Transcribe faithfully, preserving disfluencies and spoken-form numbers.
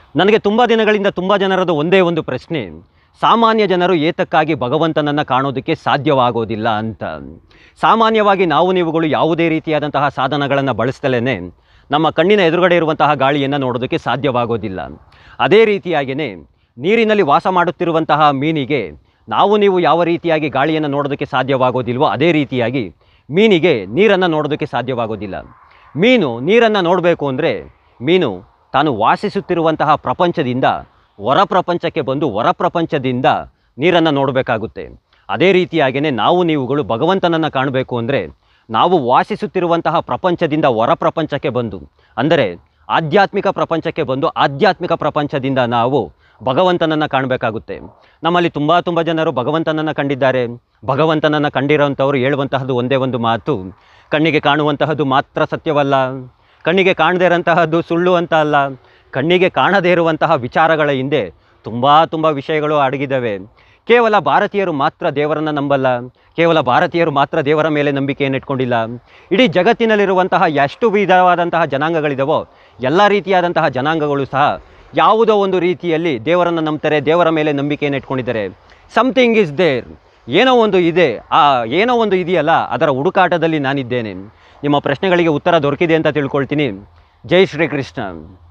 ನನಗೆ ತುಂಬ ದಿನಗಳಿಂದ ತುಂಬ ಜನರದು ಒಂದೇ ಒಂದು ಪ್ರಶ್ನೆ, ಸಾಮಾನ್ಯ ಜನರು ಏತಕ್ಕಾಗಿ ಭಗವಂತನನ್ನು ಕಾಣೋದಕ್ಕೆ ಸಾಧ್ಯವಾಗೋದಿಲ್ಲ ಅಂತ. ಸಾಮಾನ್ಯವಾಗಿ ನಾವು ನೀವುಗಳು ಯಾವುದೇ ರೀತಿಯಾದಂತಹ ಸಾಧನಗಳನ್ನು ಬಳಸ್ದಲೇ ನಮ್ಮ ಕಣ್ಣಿನ ಎದುರುಗಡೆ ಇರುವಂತಹ ಗಾಳಿಯನ್ನು ನೋಡೋದಕ್ಕೆ ಸಾಧ್ಯವಾಗೋದಿಲ್ಲ. ಅದೇ ರೀತಿಯಾಗಿಯೇ ನೀರಿನಲ್ಲಿ ವಾಸ ಮಾಡುತ್ತಿರುವಂತಹ ಮೀನಿಗೆ ನಾವು ನೀವು ಯಾವ ರೀತಿಯಾಗಿ ಗಾಳಿಯನ್ನು ನೋಡೋದಕ್ಕೆ ಸಾಧ್ಯವಾಗೋದಿಲ್ವೋ ಅದೇ ರೀತಿಯಾಗಿ ಮೀನಿಗೆ ನೀರನ್ನು ನೋಡೋದಕ್ಕೆ ಸಾಧ್ಯವಾಗೋದಿಲ್ಲ. ಮೀನು ನೀರನ್ನು ನೋಡಬೇಕು ಅಂದರೆ ಮೀನು ತಾನು ವಾಸಿಸುತ್ತಿರುವಂತಹ ಪ್ರಪಂಚದಿಂದ ಹೊರ ಪ್ರಪಂಚಕ್ಕೆ ಬಂದು ಹೊರ ಪ್ರಪಂಚದಿಂದ ನೀರನ್ನು ನೋಡಬೇಕಾಗುತ್ತೆ. ಅದೇ ರೀತಿಯಾಗಿಯೇ ನಾವು ನೀವುಗಳು ಭಗವಂತನನ್ನು ಕಾಣಬೇಕು ಅಂದರೆ ನಾವು ವಾಸಿಸುತ್ತಿರುವಂತಹ ಪ್ರಪಂಚದಿಂದ ಹೊರ ಪ್ರಪಂಚಕ್ಕೆ ಬಂದು, ಅಂದರೆ ಆಧ್ಯಾತ್ಮಿಕ ಪ್ರಪಂಚಕ್ಕೆ ಬಂದು ಆಧ್ಯಾತ್ಮಿಕ ಪ್ರಪಂಚದಿಂದ ನಾವು ಭಗವಂತನನ್ನು ಕಾಣಬೇಕಾಗುತ್ತೆ. ನಮ್ಮಲ್ಲಿ ತುಂಬ ತುಂಬ ಜನರು ಭಗವಂತನನ್ನು ಕಂಡಿದ್ದಾರೆ. ಭಗವಂತನನ್ನು ಕಂಡಿರೋಂಥವ್ರು ಹೇಳುವಂತಹದ್ದು ಒಂದೇ ಒಂದು ಮಾತು, ಕಣ್ಣಿಗೆ ಕಾಣುವಂತಹದ್ದು ಮಾತ್ರ ಸತ್ಯವಲ್ಲ, ಕಣ್ಣಿಗೆ ಕಾಣದೇ ಇರೋಂತಹದ್ದು ಸುಳ್ಳು ಅಂತ ಅಲ್ಲ, ಕಣ್ಣಿಗೆ ಕಾಣದೇ ಇರುವಂತಹ ವಿಚಾರಗಳ ಹಿಂದೆ ತುಂಬ ತುಂಬ ವಿಷಯಗಳು ಅಡಗಿದ್ದಾವೆ. ಕೇವಲ ಭಾರತೀಯರು ಮಾತ್ರ ದೇವರನ್ನು ನಂಬಲ್ಲ, ಕೇವಲ ಭಾರತೀಯರು ಮಾತ್ರ ದೇವರ ಮೇಲೆ ನಂಬಿಕೆಯನ್ನು ಇಟ್ಕೊಂಡಿಲ್ಲ. ಇಡೀ ಜಗತ್ತಿನಲ್ಲಿರುವಂತಹ ಎಷ್ಟು ವಿಧವಾದಂತಹ ಜನಾಂಗಗಳಿದಾವೋ ಎಲ್ಲ ರೀತಿಯಾದಂತಹ ಜನಾಂಗಗಳು ಸಹ ಯಾವುದೋ ಒಂದು ರೀತಿಯಲ್ಲಿ ದೇವರನ್ನು ನಂಬ್ತಾರೆ, ದೇವರ ಮೇಲೆ ನಂಬಿಕೆಯನ್ನು ಇಟ್ಕೊಂಡಿದ್ದಾರೆ. ಸಮಥಿಂಗ್ ಈಸ್ ದೇರ್, ಏನೋ ಒಂದು ಇದೆ. ಆ ಏನೋ ಒಂದು ಇದೆಯಲ್ಲ, ಅದರ ಹುಡುಕಾಟದಲ್ಲಿ ನಾನಿದ್ದೇನೆ. ನಿಮ್ಮ ಪ್ರಶ್ನೆಗಳಿಗೆ ಉತ್ತರ ದೊರಕಿದೆ ಅಂತ ತಿಳ್ಕೊಳ್ತೀನಿ. ಜೈ ಶ್ರೀಕೃಷ್ಣ.